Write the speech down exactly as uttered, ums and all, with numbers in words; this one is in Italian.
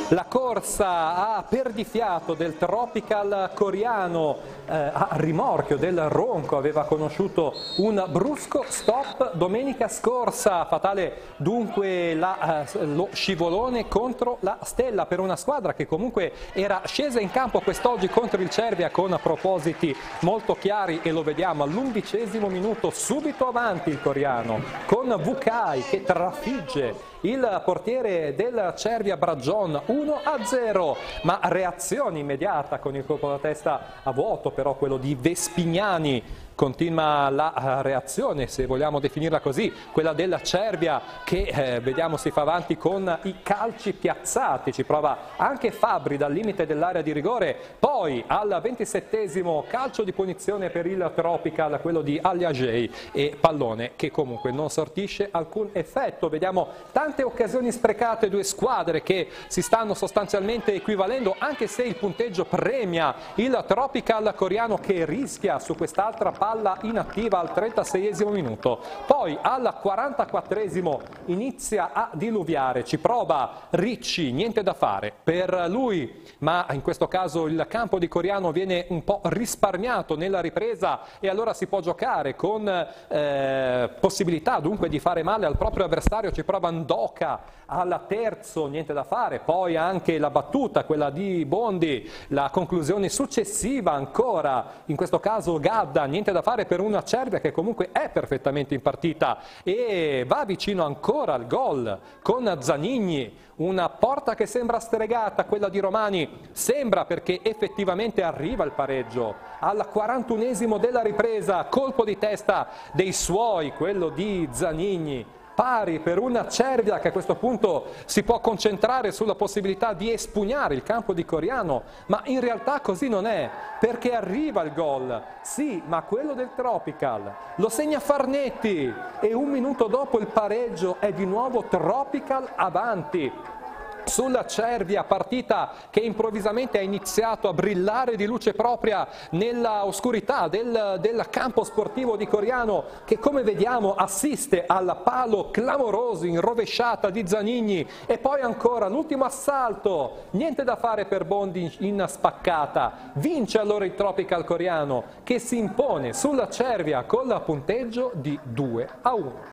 La corsa a perdifiato del Tropical Coriano eh, a rimorchio del Ronco aveva conosciuto un brusco stop domenica scorsa, fatale dunque la, eh, lo scivolone contro la Stella per una squadra che comunque era scesa in campo quest'oggi contro il Cervia con propositi molto chiari, e lo vediamo all'undicesimo minuto, subito avanti il Coriano con Vucai che trafigge il portiere del Cervia Bragion uno a zero, ma reazione immediata con il colpo da testa a vuoto però quello di Vespignani. Continua la reazione, se vogliamo definirla così, quella della Cervia che eh, vediamo si fa avanti con i calci piazzati, ci prova anche Fabbri dal limite dell'area di rigore, poi al ventisettesimo calcio di punizione per il Tropical, quello di Aliagei, e pallone che comunque non sortisce alcun effetto. Vediamo tante occasioni sprecate, due squadre che si stanno sostanzialmente equivalendo, anche se il punteggio premia il Tropical Coriano che rischia su quest'altra palla inattiva al trentaseiesimo minuto. Poi al quarantaquattresimo inizia a diluviare, ci prova Ricci, niente da fare per lui, ma in questo caso il campo di Coriano viene un po' risparmiato nella ripresa e allora si può giocare con eh, possibilità dunque di fare male al proprio avversario. Ci prova Ndoka al terzo, niente da fare, poi anche la battuta, quella di Bondi, la conclusione successiva ancora, in questo caso Gadda, niente da fare per una Cervia che comunque è perfettamente in partita e va vicino ancora al gol con Zanigni, una porta che sembra stregata, quella di Romani, sembra perché effettivamente arriva il pareggio al quarantunesimo della ripresa, colpo di testa dei suoi, quello di Zanigni. Pari per una Cervia che a questo punto si può concentrare sulla possibilità di espugnare il campo di Coriano, ma in realtà così non è, perché arriva il gol, sì, ma quello del Tropical, lo segna Farnetti e un minuto dopo il pareggio è di nuovo Tropical avanti sulla Cervia, partita che improvvisamente ha iniziato a brillare di luce propria nella oscurità del, del campo sportivo di Coriano, che come vediamo assiste al palo clamoroso in rovesciata di Zanigni, e poi ancora l'ultimo assalto, niente da fare per Bondi in spaccata, vince allora il Tropical Coriano che si impone sulla Cervia con la punteggio di due a uno.